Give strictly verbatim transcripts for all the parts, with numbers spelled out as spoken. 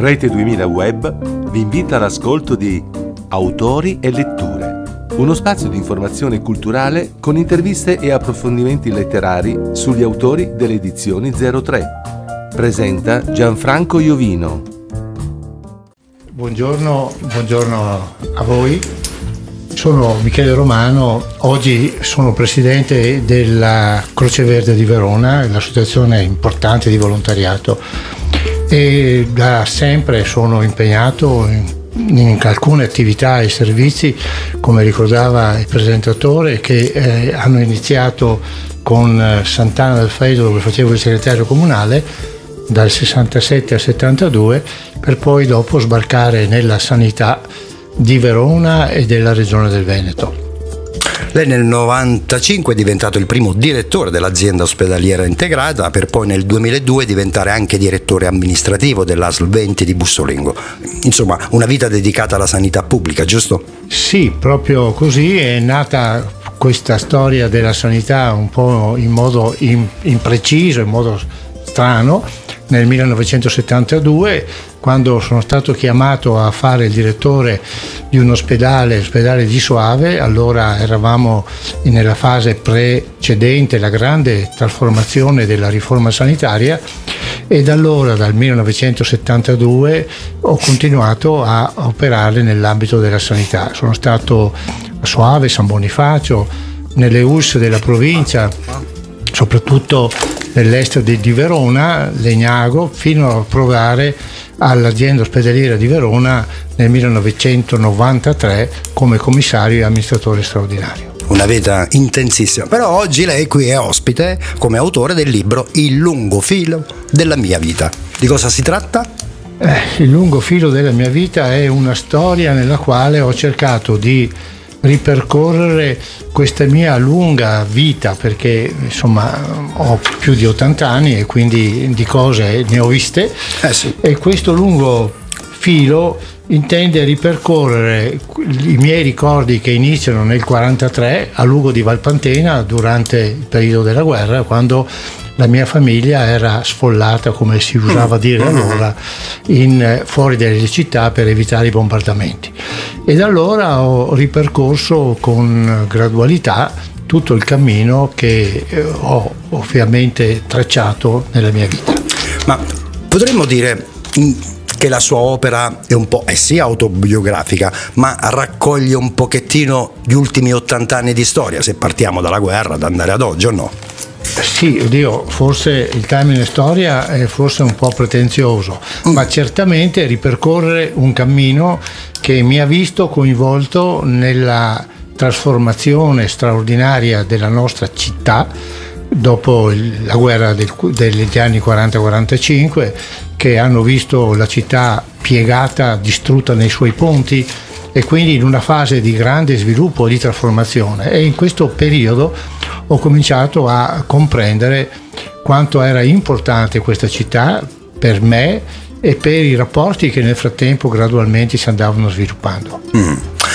Rete duemila Web vi invita all'ascolto di Autori e Letture, uno spazio di informazione culturale con interviste e approfondimenti letterari sugli autori delle edizioni zero tre. Presenta Gianfranco Iovino. Buongiorno, buongiorno a voi. Sono Michele Romano, oggi sono presidente della Croce Verde di Verona, l'associazione importante di volontariato, e da sempre sono impegnato in, in alcune attività e servizi, come ricordava il presentatore, che eh, hanno iniziato con Sant'Anna del Freddo, dove facevo il segretario comunale dal sessantasette al settantadue, per poi dopo sbarcare nella sanità di Verona e della regione del Veneto. Lei nel novantacinque è diventato il primo direttore dell'azienda ospedaliera integrata, per poi nel duemiladue diventare anche direttore amministrativo dell'A S L venti di Bussolengo. Insomma, una vita dedicata alla sanità pubblica, giusto? Sì, proprio così è nata questa storia della sanità un po' in modo impreciso, in modo strano, nel millenovecentosettantadue, quando sono stato chiamato a fare il direttore di un ospedale, l'ospedale di Soave. Allora eravamo nella fase precedente la grande trasformazione della riforma sanitaria, e da allora, dal millenovecentosettantadue, ho continuato a operare nell'ambito della sanità. Sono stato a Soave, San Bonifacio, nelle U S della provincia, soprattutto nell'est di Verona, Legnago, fino a provare all'azienda ospedaliera di Verona nel millenovecentonovantatré come commissario e amministratore straordinario. Una vita intensissima, però oggi lei qui è ospite come autore del libro Il lungo filo della mia vita. Di cosa si tratta? Eh, il lungo filo della mia vita è una storia nella quale ho cercato di ripercorrere questa mia lunga vita, perché insomma ho più di ottanta anni e quindi di cose ne ho viste, eh sì. E questo lungo filo intende ripercorrere i miei ricordi che iniziano nel quarantatré a Lugo di Valpantena, durante il periodo della guerra, quando la mia famiglia era sfollata, come si usava dire allora, in, fuori dalle città per evitare i bombardamenti. E da allora ho ripercorso con gradualità tutto il cammino che ho ovviamente tracciato nella mia vita. Ma potremmo dire che la sua opera è un po', è sì autobiografica, ma raccoglie un pochettino gli ultimi ottanta anni di storia, se partiamo dalla guerra, ad andare ad oggi, o no? Sì, oddio, forse il termine storia è forse un po' pretenzioso, mm. ma certamente ripercorrere un cammino che mi ha visto coinvolto nella trasformazione straordinaria della nostra città dopo la guerra del, degli anni quaranta quarantacinque, che hanno visto la città piegata, distrutta nei suoi ponti, e quindi in una fase di grande sviluppo e di trasformazione. E in questo periodo ho cominciato a comprendere quanto era importante questa città per me e per i rapporti che nel frattempo gradualmente si andavano sviluppando. Mm.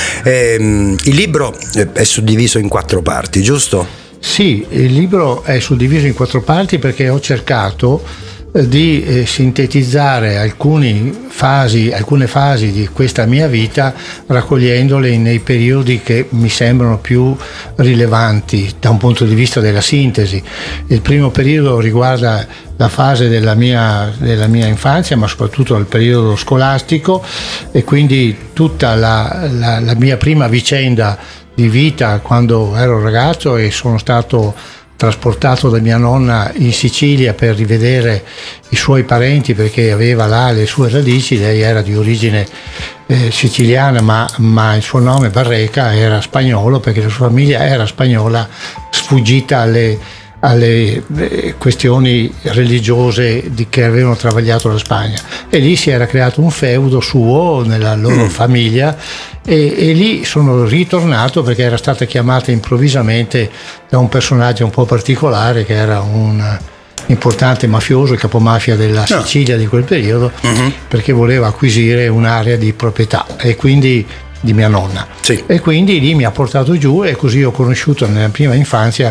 Ehm, il libro è suddiviso in quattro parti, giusto? Sì, il libro è suddiviso in quattro parti perché ho cercato di eh, sintetizzare alcune fasi, alcune fasi di questa mia vita, raccogliendole nei periodi che mi sembrano più rilevanti da un punto di vista della sintesi. Il primo periodo riguarda la fase della mia, della mia infanzia, ma soprattutto il periodo scolastico, e quindi tutta la, la, la mia prima vicenda di vita quando ero ragazzo e sono stato trasportato da mia nonna in Sicilia per rivedere i suoi parenti, perché aveva là le sue radici. Lei era di origine eh, siciliana, ma, ma il suo nome Barreca era spagnolo, perché la sua famiglia era spagnola, sfuggita alle, alle eh, questioni religiose di, che avevano travagliato la Spagna, e lì si era creato un feudo suo nella loro mm. famiglia. E, e lì sono ritornato perché era stata chiamata improvvisamente da un personaggio un po' particolare, che era un importante mafioso, il capomafia della Sicilia no. di quel periodo, uh-huh. perché voleva acquisire un'area di proprietà, e quindi di mia nonna. Sì. E quindi lì mi ha portato giù, e così ho conosciuto nella prima infanzia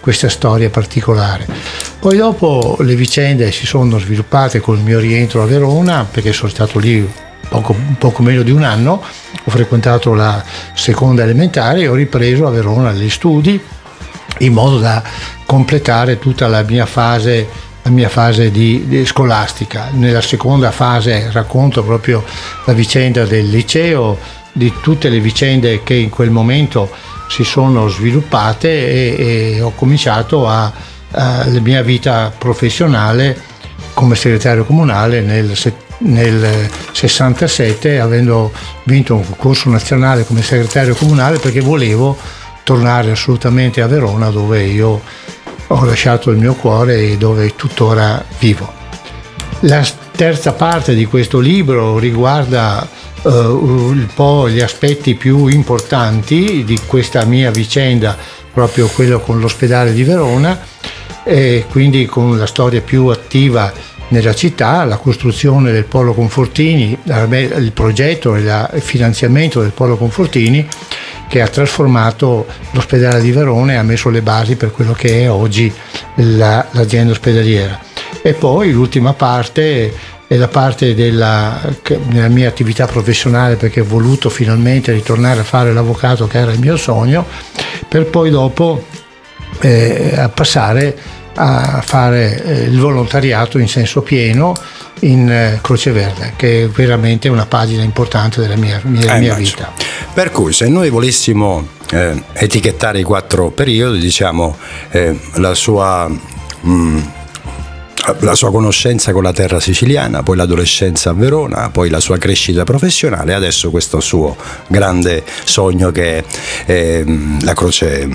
questa storia particolare. Poi dopo le vicende si sono sviluppate col mio rientro a Verona, perché sono stato lì poco, poco meno di un anno, ho frequentato la seconda elementare e ho ripreso a Verona gli studi in modo da completare tutta la mia fase, la mia fase di, di scolastica. Nella seconda fase racconto proprio la vicenda del liceo, di tutte le vicende che in quel momento si sono sviluppate e, e ho cominciato a, a, la mia vita professionale come segretario comunale nel, nel sessantasette, avendo vinto un concorso nazionale come segretario comunale, perché volevo tornare assolutamente a Verona, dove io ho lasciato il mio cuore e dove tuttora vivo. La terza parte di questo libro riguarda uh, un po' gli aspetti più importanti di questa mia vicenda, proprio quello con l'ospedale di Verona, e quindi con la storia più attiva nella città, la costruzione del Polo Confortini, il progetto e il finanziamento del Polo Confortini, che ha trasformato l'ospedale di Verona e ha messo le basi per quello che è oggi la, l'azienda ospedaliera. E poi l'ultima parte è la parte della, della mia attività professionale, perché ho voluto finalmente ritornare a fare l'avvocato, che era il mio sogno, per poi dopo eh, a passare a fare eh, il volontariato in senso pieno in eh, Croce Verde, che è veramente una pagina importante della mia, mia, eh, mia vita. Per cui se noi volessimo eh, etichettare i quattro periodi, diciamo eh, la sua mh, la sua conoscenza con la terra siciliana, poi l'adolescenza a Verona, poi la sua crescita professionale, adesso questo suo grande sogno che è eh, la Croce,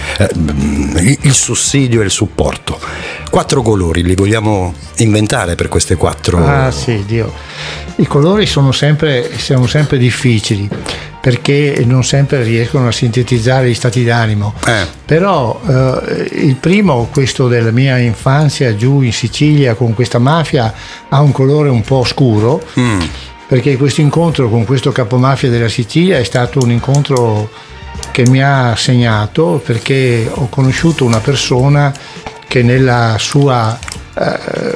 eh, il sussidio e il supporto. Quattro colori li vogliamo inventare per queste quattro? Ah sì, Dio. I colori sono sempre, sono sempre difficili, perché non sempre riescono a sintetizzare gli stati d'animo. Eh. Però eh, il primo, questo della mia infanzia giù in Sicilia con questa mafia, ha un colore un po' scuro, mm. perché questo incontro con questo capomafia della Sicilia è stato un incontro che mi ha segnato, perché ho conosciuto una persona che nella sua eh,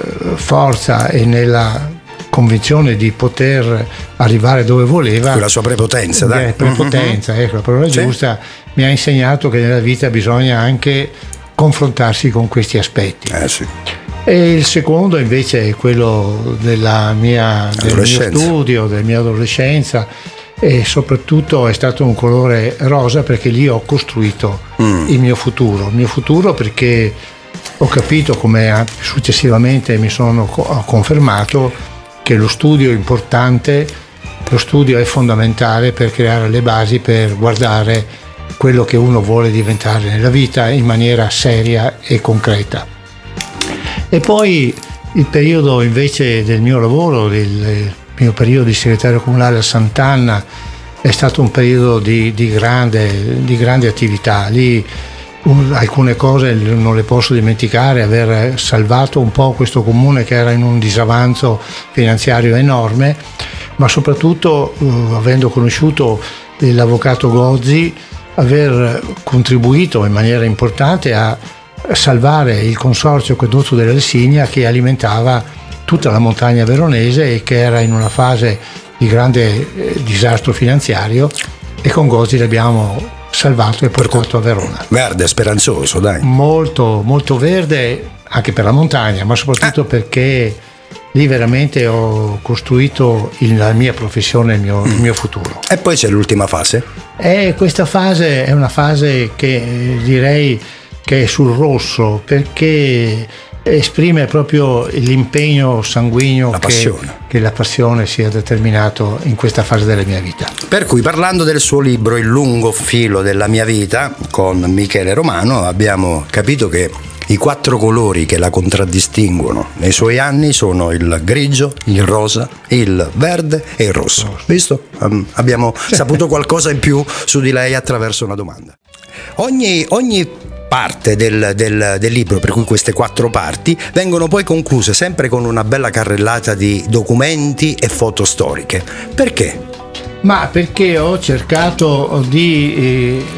forza e nella convinzione di poter arrivare dove voleva, quella sua prepotenza, dai. prepotenza, mm-hmm. ecco la parola sì. giusta, mi ha insegnato che nella vita bisogna anche confrontarsi con questi aspetti. Eh, sì. E il secondo invece è quello della mia, del mio studio, della mia adolescenza, e soprattutto è stato un colore rosa, perché lì ho costruito mm. il mio futuro, il mio futuro perché ho capito, come successivamente mi sono ho confermato, che lo studio è importante, lo studio è fondamentale per creare le basi per guardare quello che uno vuole diventare nella vita in maniera seria e concreta. E poi il periodo invece del mio lavoro, il mio periodo di segretario comunale a Sant'Anna, è stato un periodo di, di, grande, di grande attività. Lì alcune cose non le posso dimenticare, aver salvato un po' questo comune che era in un disavanzo finanziario enorme, ma soprattutto uh, avendo conosciuto l'avvocato Gozzi, aver contribuito in maniera importante a salvare il consorzio Acquedotto della Lessinia, che alimentava tutta la montagna veronese e che era in una fase di grande eh, disastro finanziario, e con Gozzi l'abbiamo salvato e portato a Verona. Verde, speranzoso, dai. Molto, molto verde anche per la montagna, ma soprattutto ah. perché lì veramente ho costruito il, la mia professione, il mio, mm. il mio futuro. E poi c'è l'ultima fase? E questa fase è una fase che direi che è sul rosso, perché esprime proprio l'impegno sanguigno, la che, che la passione sia determinato in questa fase della mia vita. Per cui, parlando del suo libro Il lungo filo della mia vita con Michele Romano, abbiamo capito che i quattro colori che la contraddistinguono nei suoi anni sono il grigio, il rosa, il verde e il rosso. Visto? Um, abbiamo saputo qualcosa in più su di lei attraverso una domanda. Ogni, ogni parte del, del, del libro, per cui queste quattro parti, vengono poi concluse sempre con una bella carrellata di documenti e foto storiche. Perché? Ma perché ho cercato di eh,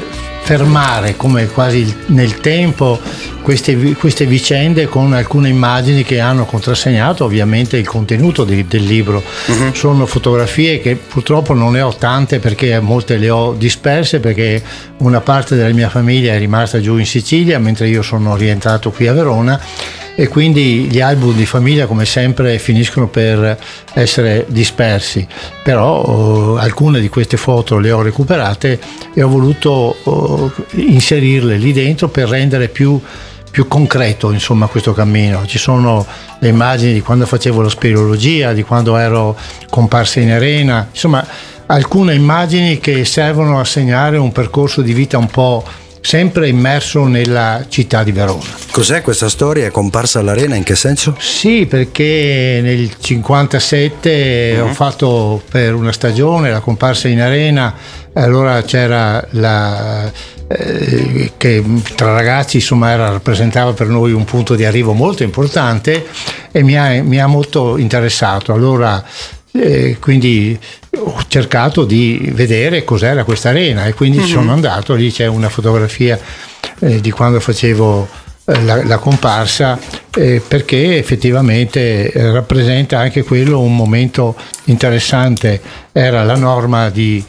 fermare come quasi nel tempo queste, queste vicende con alcune immagini che hanno contrassegnato ovviamente il contenuto di, del libro. Uh-huh. Sono fotografie che purtroppo non ne ho tante, perché molte le ho disperse, perché una parte della mia famiglia è rimasta giù in Sicilia mentre io sono rientrato qui a Verona, e quindi gli album di famiglia come sempre finiscono per essere dispersi. Però oh, alcune di queste foto le ho recuperate e ho voluto oh, inserirle lì dentro per rendere più, più concreto, insomma, questo cammino. Ci sono le immagini di quando facevo la speleologia, di quando ero comparsa in arena, insomma alcune immagini che servono a segnare un percorso di vita un po' sempre immerso nella città di Verona. Cos'è questa storia? È comparsa all'Arena, in che senso? Sì, perché nel cinquantasette uh-huh. ho fatto per una stagione la comparsa in Arena, allora c'era la eh, che tra ragazzi insomma era, rappresentava per noi un punto di arrivo molto importante e mi ha, mi ha molto interessato. Allora eh, quindi ho cercato di vedere cos'era questa arena e quindi mm-hmm. sono andato lì. C'è una fotografia eh, di quando facevo eh, la, la comparsa, eh, perché effettivamente eh, rappresenta anche quello un momento interessante. Era la norma di,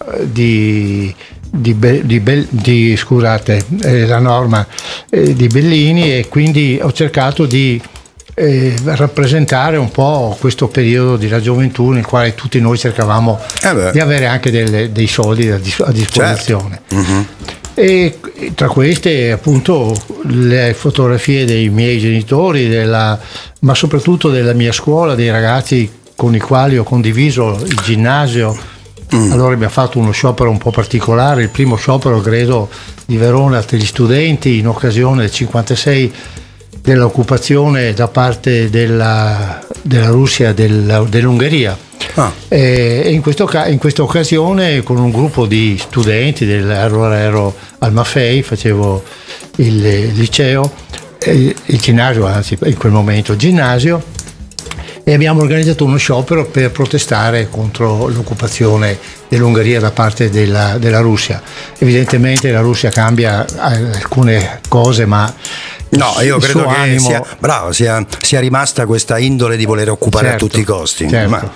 di Di, di, di, scusate, eh, la norma eh, di Bellini, e quindi ho cercato di eh, rappresentare un po' questo periodo della gioventù nel quale tutti noi cercavamo eh di avere anche delle, dei soldi a, a disposizione. Certo. Uh-huh. E tra queste appunto le fotografie dei miei genitori, della, ma soprattutto della mia scuola, dei ragazzi con i quali ho condiviso il ginnasio. Mm. Allora abbiamo fatto uno sciopero un po' particolare, il primo sciopero credo di Verona per gli studenti in occasione del cinquantasei, dell'occupazione da parte della, della Russia e del, dell'Ungheria. Ah. E, e in, questo, in questa occasione con un gruppo di studenti, del, allora ero al Maffei, facevo il liceo, il ginnasio, anzi in quel momento ginnasio, e abbiamo organizzato uno sciopero per protestare contro l'occupazione dell'Ungheria da parte della, della Russia. Evidentemente la Russia cambia alcune cose, ma no, io credo che animo... sia, bravo, sia, sia rimasta questa indole di voler occupare certo, a tutti i costi. Certo. Ma,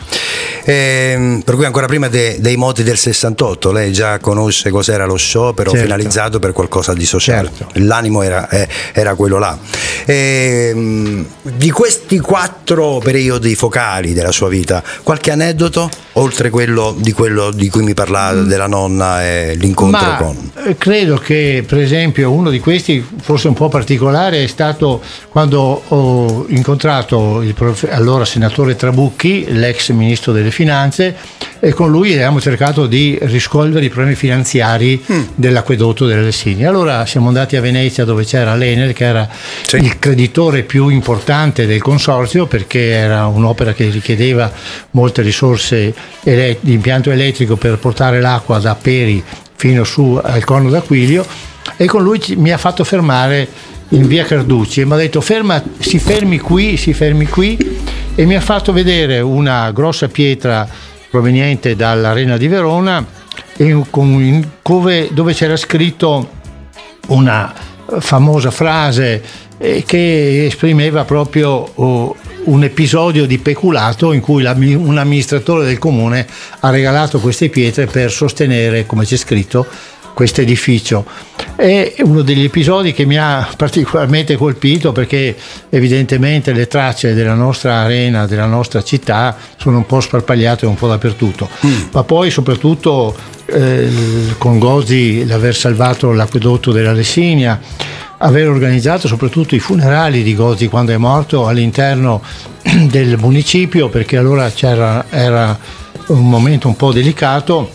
ehm, per cui ancora prima de, dei moti del sessantotto lei già conosce cos'era lo sciopero certo. finalizzato per qualcosa di sociale. Certo. L'animo era, eh, era quello là. Ehm, di questi quattro periodi focali della sua vita, qualche aneddoto? Oltre quello di quello di cui mi parlava della nonna e l'incontro Ma con... credo che per esempio uno di questi, forse un po' particolare, è stato quando ho incontrato il prof... allora senatore Trabucchi, l'ex ministro delle finanze, e con lui abbiamo cercato di rissolvere i problemi finanziari mm. dell'acquedotto delle Lessini. Allora siamo andati a Venezia, dove c'era l'Enel, che era sì. il creditore più importante del consorzio, perché era un'opera che richiedeva molte risorse di impianto elettrico per portare l'acqua da Peri fino su al Corno d'Aquilio, e con lui mi ha fatto fermare in via Carducci e mi ha detto ferma, si fermi qui, si fermi qui, e mi ha fatto vedere una grossa pietra proveniente dall'Arena di Verona e con, dove, dove c'era scritto una famosa frase eh, che esprimeva proprio oh, un episodio di peculato in cui la, un amministratore del comune ha regalato queste pietre per sostenere, come c'è scritto, questo edificio. È uno degli episodi che mi ha particolarmente colpito, perché evidentemente le tracce della nostra arena, della nostra città, sono un po' sparpagliate un po' dappertutto. Mm. Ma poi soprattutto eh, con Gozzi l'aver salvato l'acquedotto della Lessinia, aver organizzato soprattutto i funerali di Gozzi quando è morto all'interno del municipio, perché allora c'era, era un momento un po' delicato,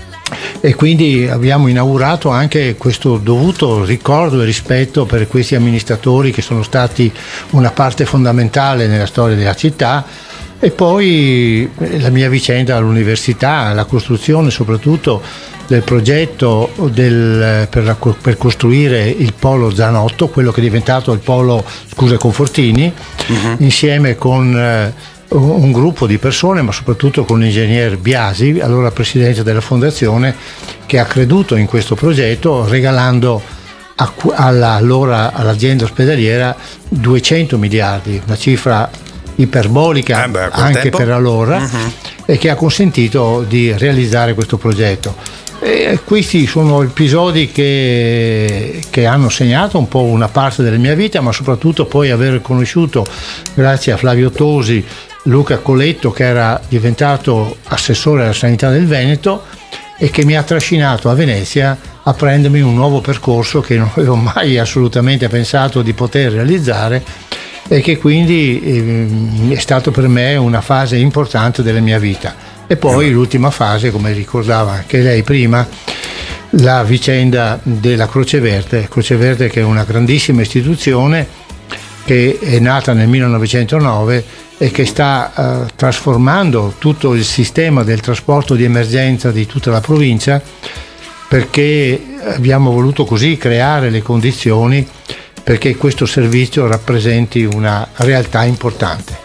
e quindi abbiamo inaugurato anche questo dovuto ricordo e rispetto per questi amministratori che sono stati una parte fondamentale nella storia della città. E poi la mia vicenda all'università, la costruzione soprattutto del progetto del, per, la, per costruire il polo Zanotto, quello che è diventato il polo, scusa, Confortini, uh-huh. insieme con eh, un gruppo di persone, ma soprattutto con l'ingegner Biasi, allora presidente della fondazione, che ha creduto in questo progetto regalando a, alla, allora all'azienda ospedaliera duecento miliardi, una cifra iperbolica eh beh, anche tempo. per allora, uh-huh. e che ha consentito di realizzare questo progetto. E questi sono episodi che, che hanno segnato un po' una parte della mia vita, ma soprattutto poi aver conosciuto, grazie a Flavio Tosi, Luca Coletto, che era diventato assessore alla sanità del Veneto e che mi ha trascinato a Venezia a prendermi un nuovo percorso che non avevo mai assolutamente pensato di poter realizzare, e che quindi eh, è stato per me una fase importante della mia vita. E poi l'ultima fase, come ricordava anche lei prima, la vicenda della Croce Verde, Croce Verde che è una grandissima istituzione che è nata nel millenovecentonove e che sta eh, trasformando tutto il sistema del trasporto di emergenza di tutta la provincia, perché abbiamo voluto così creare le condizioni perché questo servizio rappresenti una realtà importante.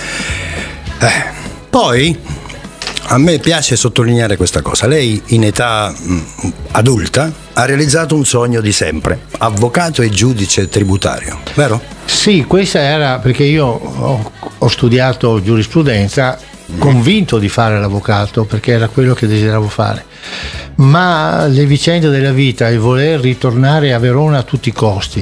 Eh, poi a me piace sottolineare questa cosa. Lei in età mh, adulta ha realizzato un sogno di sempre, avvocato e giudice tributario, vero? Sì, questa era perché io ho, ho studiato giurisprudenza, mm. convinto di fare l'avvocato perché era quello che desideravo fare, ma le vicende della vita, il voler ritornare a Verona a tutti i costi,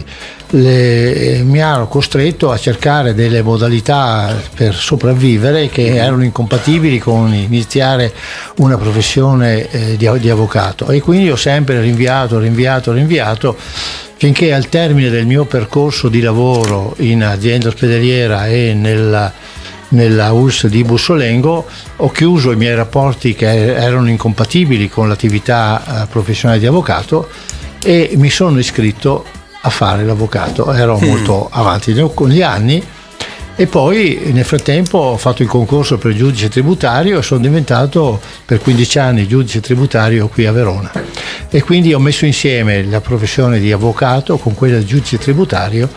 le, mi hanno costretto a cercare delle modalità per sopravvivere che erano incompatibili con iniziare una professione eh, di, di avvocato, e quindi ho sempre rinviato, rinviato, rinviato finché al termine del mio percorso di lavoro in azienda ospedaliera e nella, nella U L S di Bussolengo ho chiuso i miei rapporti che erano incompatibili con l'attività eh, professionale di avvocato e mi sono iscritto a fare l'avvocato. Ero molto avanti con gli anni e poi nel frattempo ho fatto il concorso per giudice tributario e sono diventato per quindici anni giudice tributario qui a Verona, e quindi ho messo insieme la professione di avvocato con quella di giudice tributario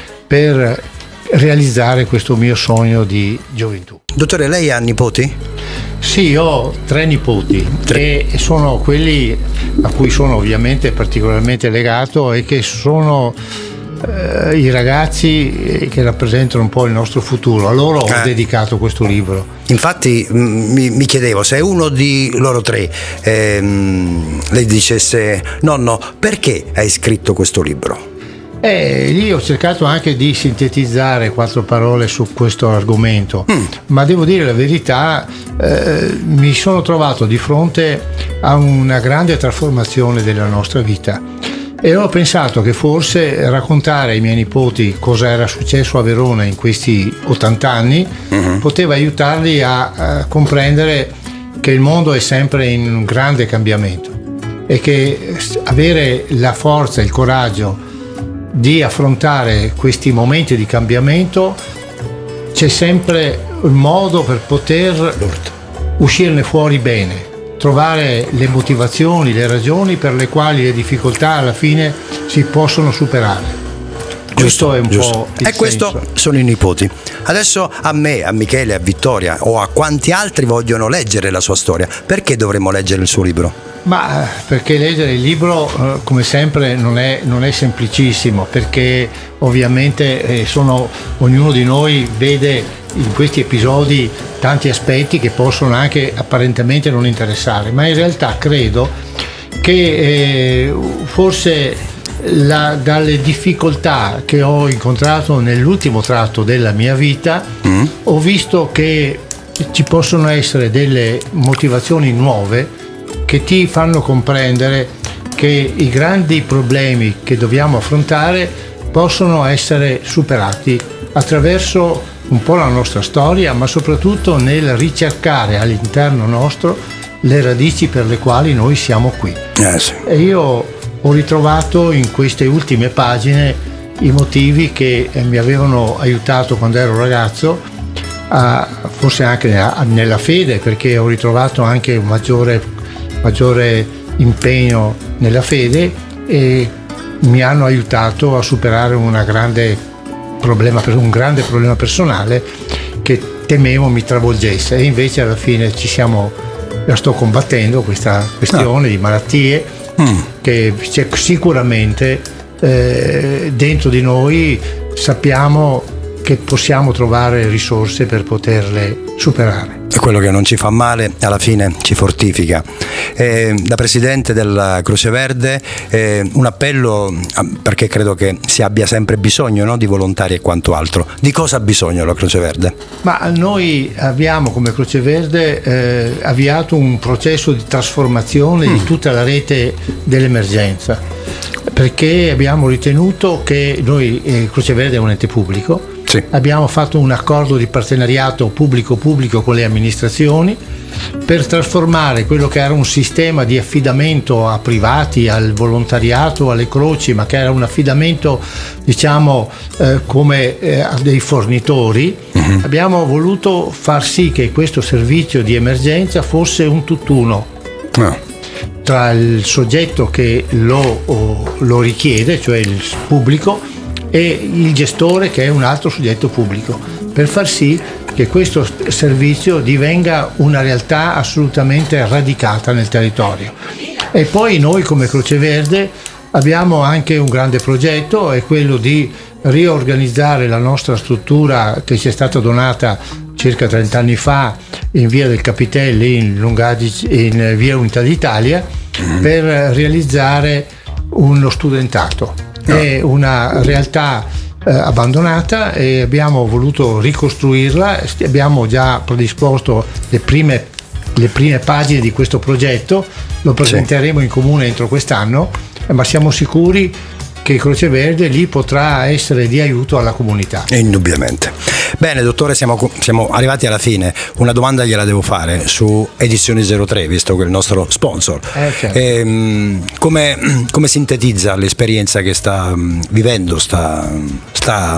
per realizzare questo mio sogno di gioventù. Dottore, lei ha nipoti? Sì, ho tre nipoti tre. e sono quelli a cui sono ovviamente particolarmente legato e che sono eh, i ragazzi che rappresentano un po' il nostro futuro. A loro eh. ho dedicato questo libro. Infatti mi, mi chiedevo se uno di loro tre ehm, le dicesse: nonno, perché hai scritto questo libro? Eh, lì ho cercato anche di sintetizzare quattro parole su questo argomento, mm. ma devo dire la verità, eh, mi sono trovato di fronte a una grande trasformazione della nostra vita e ho pensato che forse raccontare ai miei nipoti cosa era successo a Verona in questi ottanta anni mm-hmm. poteva aiutarli a, a comprendere che il mondo è sempre in un grande cambiamento e che avere la forza e il coraggio di affrontare questi momenti di cambiamento c'è sempre un modo per poter uscirne fuori bene, trovare le motivazioni, le ragioni per le quali le difficoltà alla fine si possono superare. Giusto, questo è un giusto. po' il E questo senso. Sono i nipoti. Adesso a me, a Michele, a Vittoria o a quanti altri vogliono leggere la sua storia, perché dovremmo leggere il suo libro? Ma perché leggere il libro, come sempre, non è, non è semplicissimo, perché ovviamente eh, sono, ognuno di noi vede in questi episodi tanti aspetti che possono anche apparentemente non interessare, ma in realtà credo che eh, forse la, dalle difficoltà che ho incontrato nell'ultimo tratto della mia vita mm. ho visto che ci possono essere delle motivazioni nuove che ti fanno comprendere che i grandi problemi che dobbiamo affrontare possono essere superati attraverso un po' la nostra storia, ma soprattutto nel ricercare all'interno nostro le radici per le quali noi siamo qui. Eh sì. E io ho ritrovato in queste ultime pagine i motivi che mi avevano aiutato quando ero ragazzo, a, forse anche a, nella fede, perché ho ritrovato anche un maggiore maggiore impegno nella fede e mi hanno aiutato a superare una grande problema, un grande problema personale che temevo mi travolgesse, e invece alla fine ci siamo, la sto combattendo questa questione ah. di malattie mm. che c'è sicuramente eh, dentro di noi, sappiamo che possiamo trovare risorse per poterle superare. È quello che non ci fa male, alla fine ci fortifica. Eh, da presidente della Croce Verde eh, un appello, perché credo che si abbia sempre bisogno, no, di volontari e quanto altro. Di cosa ha bisogno la Croce Verde? Ma noi abbiamo come Croce Verde eh, avviato un processo di trasformazione mm. di tutta la rete dell'emergenza, perché abbiamo ritenuto che noi, eh, Croce Verde è un ente pubblico. Sì. Abbiamo fatto un accordo di partenariato pubblico-pubblico con le amministrazioni per trasformare quello che era un sistema di affidamento a privati, al volontariato, alle croci, ma che era un affidamento, diciamo, eh, come eh, a dei fornitori. Uh-huh. Abbiamo voluto far sì che questo servizio di emergenza fosse un tutt'uno uh. tra il soggetto che lo, lo richiede, cioè il pubblico, e il gestore, che è un altro soggetto pubblico, per far sì che questo servizio divenga una realtà assolutamente radicata nel territorio. E poi noi come Croce Verde abbiamo anche un grande progetto, è quello di riorganizzare la nostra struttura che ci è stata donata circa trenta anni fa in via del Capitelli, in, Lungadici, in via Unità d'Italia, per realizzare uno studentato. No. È una realtà eh, abbandonata e abbiamo voluto ricostruirla. Abbiamo già predisposto le prime, le prime pagine di questo progetto, lo presenteremo sì. in comune entro quest'anno, ma siamo sicuri che Croce Verde lì potrà essere di aiuto alla comunità. Indubbiamente. Bene, dottore, siamo, siamo arrivati alla fine. Una domanda gliela devo fare su Edizioni zero tre, visto che è il nostro sponsor. Eh, certo. e, come, come sintetizza l'esperienza che sta vivendo, sta, sta,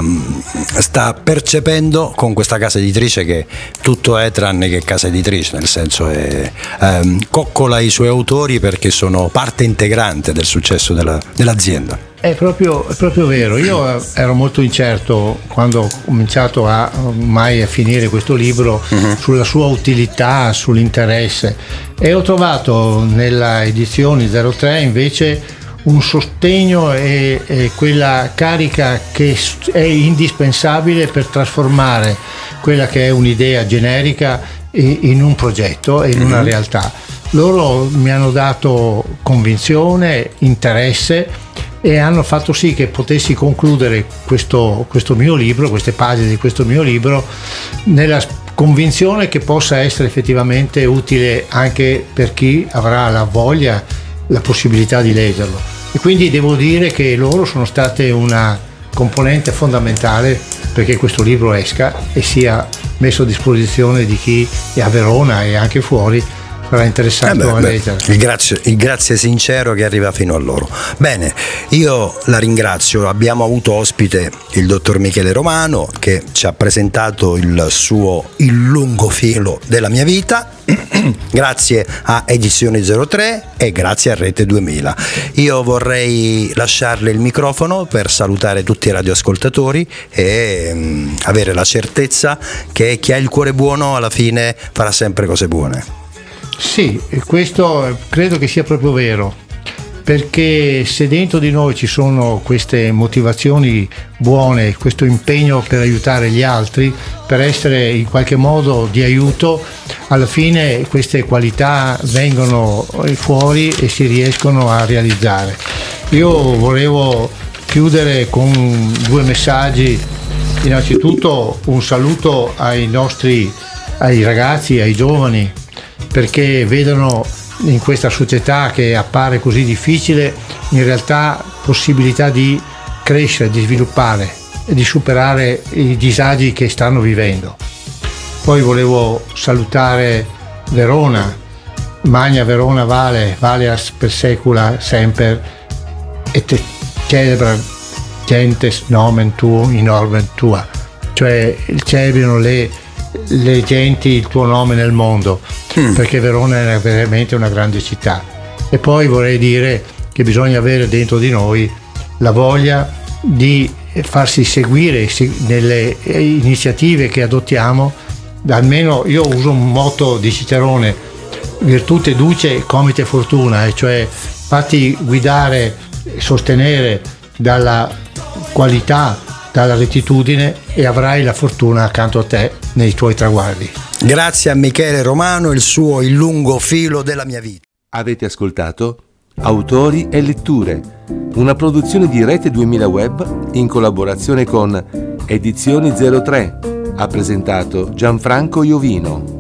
sta percependo con questa casa editrice, che tutto è tranne che casa editrice, nel senso è, ehm, coccola i suoi autori perché sono parte integrante del successo della, dell'azienda? È proprio, è proprio vero, io ero molto incerto quando ho cominciato a mai a finire questo libro uh-huh. sulla sua utilità, sull'interesse, e ho trovato nella edizione zero tre invece un sostegno e, e quella carica che è indispensabile per trasformare quella che è un'idea generica in un progetto e in uh-huh. una realtà. Loro mi hanno dato convinzione, interesse, e hanno fatto sì che potessi concludere questo, questo mio libro, queste pagine di questo mio libro, nella convinzione che possa essere effettivamente utile anche per chi avrà la voglia, la possibilità di leggerlo. E quindi devo dire che loro sono state una componente fondamentale perché questo libro esca e sia messo a disposizione di chi è a Verona e anche fuori sarà interessato eh beh, a leggere. Il grazie, il grazie sincero che arriva fino a loro. Bene, io la ringrazio. Abbiamo avuto ospite il dottor Michele Romano, che ci ha presentato il suo Il lungo filo della mia vita. Grazie a Edizioni zero tre e grazie a Rete duemila. Io vorrei lasciarle il microfono per salutare tutti i radioascoltatori e um, avere la certezza che chi ha il cuore buono alla fine farà sempre cose buone. Sì, questo credo che sia proprio vero, perché se dentro di noi ci sono queste motivazioni buone, questo impegno per aiutare gli altri, per essere in qualche modo di aiuto, alla fine queste qualità vengono fuori e si riescono a realizzare. Io volevo chiudere con due messaggi. Innanzitutto un saluto ai nostri, ai ragazzi, ai giovani, perché vedono in questa società che appare così difficile in realtà possibilità di crescere, di sviluppare e di superare i disagi che stanno vivendo. Poi volevo salutare Verona, Magna Verona Vale, Valeas per secula semper, et celebra gentes nomen tuum in orbem tua, cioè celebrano le le genti il tuo nome nel mondo, mm. perché Verona è veramente una grande città. E poi vorrei dire che bisogna avere dentro di noi la voglia di farsi seguire nelle iniziative che adottiamo almeno io uso un motto di Cicerone: virtute duce comite fortuna, e cioè fatti guidare, sostenere dalla qualità, dalla rettitudine, e avrai la fortuna accanto a te nei tuoi traguardi. Grazie a Michele Romano e il suo Il lungo filo della mia vita. Avete ascoltato Autori e letture, una produzione di Rete duemila Web in collaborazione con Edizioni zero tre. Ha presentato Gianfranco Iovino.